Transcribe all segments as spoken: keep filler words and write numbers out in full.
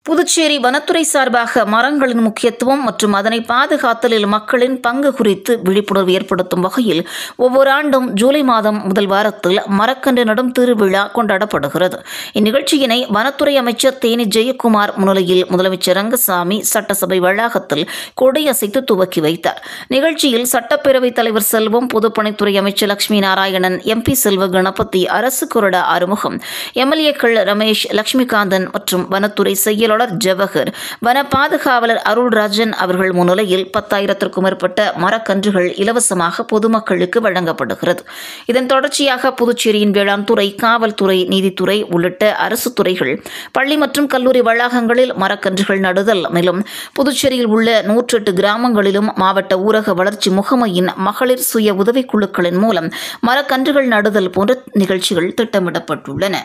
புதுச்சேரி வனத்துறை சார்பாக மரங்களின் முக்கியத்துவம் மற்றும் அதனை பாதுகாத்தலில் மக்களின் பங்கு குறித்து விழிப்புணர்வு ஏற்படுத்தும் வகையில் ஒவ்வொரு ஆண்டும் ஜூலை மாதம் முதல் வாரத்தில் மரக்கன்று நடும் திருவிழா கொண்டாடப்படுகிறது. இந்நிகழ்ச்சியினை வனத்துறை அமைச்சர் தேனி ஜெயக்குமார் முன்னிலையில் முதலமைச்சர் ரங்கசாமி சட்டசபை வளாகத்தில் கொடியசைத்து துவக்கி வைத்தார். நிகழ்ச்சியில் சட்டப்பேரவைத் தலைவர் செல்வம், பொதுப்பணித்துறை அமைச்சர் லட்சுமி நாராயணன், எம்பி செல்வ கணபதி, அரசு கொறடா ஆறுமுகம், எம்எல்ஏக்கள் ரமேஷ், லட்சுமிகாந்தன் மற்றும் வனத்துறை செயலாளர் ஜவஹர், வன பாதுகாவலர் அருள்ராஜன் அவர்கள் முன்னிலையில் பத்தாயிரத்திற்கும் மேற்பட்ட மரக்கன்றுகள் இலவசமாக பொதுமக்களுக்கு வழங்கப்படுகிறது. இதன் தொடர்ச்சியாக புதுச்சேரியின் வேளாண் துறை, காவல்துறை, நீதித்துறை உள்ளிட்ட அரசு துறைகள் பள்ளி மற்றும் கல்லூரி வளாகங்களில் மரக்கன்றுகள் நடுதல், மேலும் புதுச்சேரியில் உள்ள நூற்றி எட்டு கிராமங்களிலும் மாவட்ட ஊரக வளர்ச்சி முகமையின் மகளிர் சுய உதவிக்குழுக்களின் மூலம் மரக்கன்றுகள் நடுதல் போன்ற நிகழ்ச்சிகள் திட்டமிடப்பட்டுள்ளன.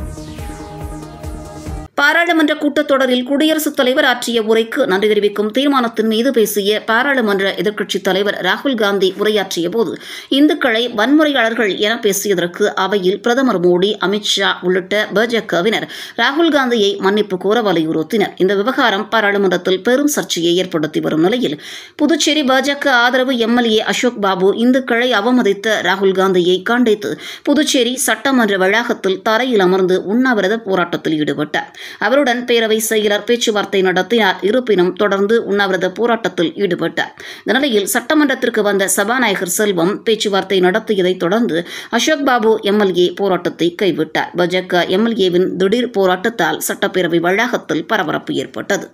பாராளுமன்ற கூட்டத்தொடரில் குடியரசுத் தலைவர் ஆற்றிய உரைக்கு நன்றி தெரிவிக்கும் தீர்மானத்தின் மீது பேசிய பாராளுமன்ற எதிர்க்கட்சித் தலைவர் ராகுல் காந்தி உரையாற்றிய போது இந்துக்களை வன்முறையாளர்கள் என பேசியதற்கு அவையில் பிரதமர் மோடி, அமித்ஷா உள்ளிட்ட பாஜகவினர் ராகுல் காந்தியை மன்னிப்பு கோர வலியுறுத்தினர். இந்த விவகாரம் பாராளுமன்றத்தில் பெரும் சர்ச்சையை ஏற்படுத்தி வரும் நிலையில் புதுச்சேரி பாஜக ஆதரவு எம்எல்ஏ அசோக் பாபு இந்துக்களை அவமதித்த ராகுல் காந்தியை கண்டித்து புதுச்சேரி சட்டமன்ற வளாகத்தில் தரையில் அமர்ந்து உண்ணாவிரத போராட்டத்தில் ஈடுபட்டார். அவருடன் பேரவை செயலர் பேச்சுவார்த்தை நடத்தினார். இருப்பினும் தொடர்ந்து உண்ணாவிரத போராட்டத்தில் ஈடுபட்டார். இந்த நிலையில் சட்டமன்றத்திற்கு வந்த சபாநாயகர் செல்வம் பேச்சுவார்த்தை நடத்தியதைத் தொடர்ந்து அசோக் பாபு எம்எல்ஏ போராட்டத்தை கைவிட்டார். பாஜக எம்எல்ஏவின் திடீர் போராட்டத்தால் சட்டப்பேரவை வளாகத்தில் பரபரப்பு ஏற்பட்டது.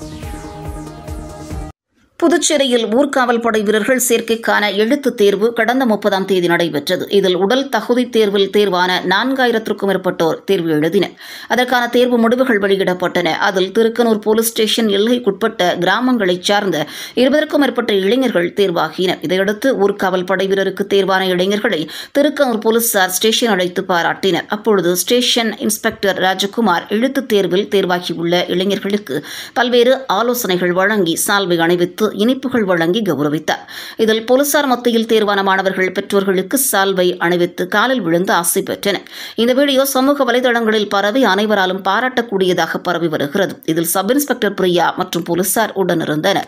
புதுச்சேரியில் ஊர்காவல் படை வீரர்கள் சேர்க்கைக்கான எழுத்துத் தேர்வு கடந்த முப்பதாம் தேதி நடைபெற்றது. இதில் உடல் தகுதி தேர்வில் தேர்வான நான்காயிரத்திற்கும் மேற்பட்டோர் தேர்வு எழுதினர். அதற்கான தேர்வு முடிவுகள் வெளியிடப்பட்டன. அதில் திருக்கனூர் போலீஸ் ஸ்டேஷன் எல்லைக்குட்பட்ட கிராமங்களைச் சார்ந்த இருபதற்கும் மேற்பட்ட இளைஞர்கள் தேர்வாகினர். இதையடுத்து ஊர்காவல் படை வீரருக்கு தேர்வான இளைஞர்களை திருக்கனூர் போலீசார் ஸ்டேஷன் அழைத்து பாராட்டினர். அப்பொழுது ஸ்டேஷன் இன்ஸ்பெக்டர் ராஜகுமார் எழுத்துத் தேர்வில் தேர்வாகியுள்ள இளைஞர்களுக்கு பல்வேறு ஆலோசனைகள் வழங்கி சால்வை அணிவித்து இனிப்புகள் வழங்கி கௌரவித்தார். இதில் போலீசார் மத்தியில் தேர்வான மாணவர்கள் பெற்றோர்களுக்கு சால்வை அணிவித்து காலில் விழுந்து ஆசை பெற்றனர். இந்த வீடியோ சமூக வலைதளங்களில் பரவி அனைவராலும் பாராட்டக்கூடியதாக பரவி வருகிறது. இதில் சப் இன்ஸ்பெக்டர் பிரியா மற்றும் போலீசார் உடனிருந்தனர்.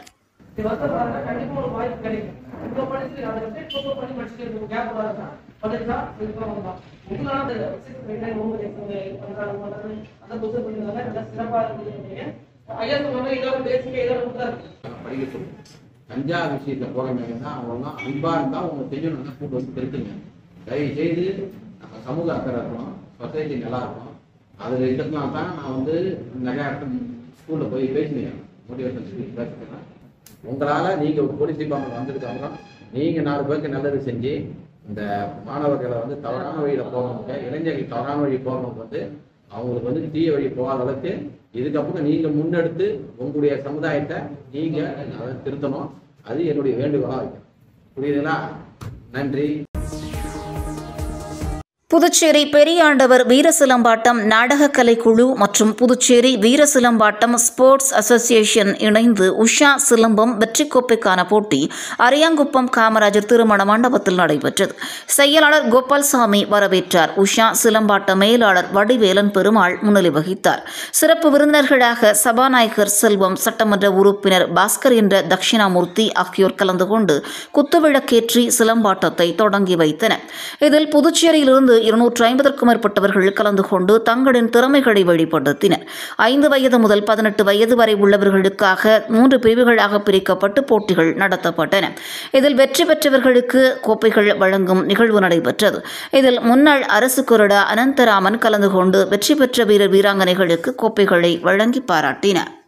கஞ்சா விஷயத்தை போறவங்கன்னா அவங்க அன்பா இருந்தா அவங்க செய்யணும்னா கூட்டு வந்து பெருக்குங்க. தயவு செய்து நம்ம சமூக அக்கறை இருக்கணும், சொசைட்டி நல்லா இருக்கணும். அதுல இருக்கிறதுனால தான் நான் வந்து நிறைய ஸ்கூல்ல போய் பேசினேன், மோட்டிவேஷன் ஸ்பீச் பேசுறேன். உங்களால நீங்க ஒரு போலீஸ் டிபார்ட்மெண்ட் வந்திருக்காங்க, நீங்க நாலு பேருக்கு நல்லது செஞ்சு இந்த மாணவர்களை வந்து தவறான வழியில போகணும், இளைஞர்கள் தவறான வழி போகணும் வந்து அவங்களுக்கு வந்து தீய வழி போகாத அளவுக்கு இதுக்கப்புறம் நீங்க முன்னெடுத்து உங்களுடைய சமுதாயத்தை நீங்க அதை திருத்தணும். அது என்னுடைய வேண்டுகோளா இருக்கு. புரியுதுங்களா? நன்றி. புதுச்சேரி பெரியாண்டவர் வீரசிலம்பாட்டம் நாடகக்கலை குழு மற்றும் புதுச்சேரி வீரசிலம்பாட்டம் ஸ்போர்ட்ஸ் அசோசியேஷன் இணைந்து உஷா சிலம்பம் வெற்றி கோப்பைக்கான போட்டி அரியாங்குப்பம் காமராஜர் திருமண மண்டபத்தில் நடைபெற்றது. செயலாளர் கோபால்சாமி வரவேற்றார். உஷா சிலம்பாட்ட மேலாளர் வடிவேலன் பெருமாள் முன்னிலை வகித்தார். சிறப்பு விருந்தினர்களாக சபாநாயகர் செல்வம், சட்டமன்ற உறுப்பினர் பாஸ்கர் என்ற தட்சிணாமூர்த்தி ஆகியோர் கலந்து கொண்டு குத்துவிளக்கேற்றி சிலம்பாட்டத்தை தொடங்கி வைத்தனர். இதில் புதுச்சேரியிலிருந்து இருநூற்று ஐம்பதற்கும் மேற்பட்டவர்கள் கலந்து கொண்டு தங்களின் திறமைகளை வெளிப்படுத்தினர். ஐந்து வயது முதல் பதினெட்டு வயது வரை உள்ளவர்களுக்காக மூன்று பிரிவுகளாக பிரிக்கப்பட்டு போட்டிகள் நடத்தப்பட்டன. இதில் வெற்றி பெற்றவர்களுக்கு கோப்பைகள் வழங்கும் நிகழ்வு நடைபெற்றது. இதில் முன்னாள் அரசு கொறடா அனந்தராமன் கலந்து கொண்டு வெற்றி பெற்ற வீரர் வீராங்கனைகளுக்கு கோப்பைகளை வழங்கி பாராட்டினார்.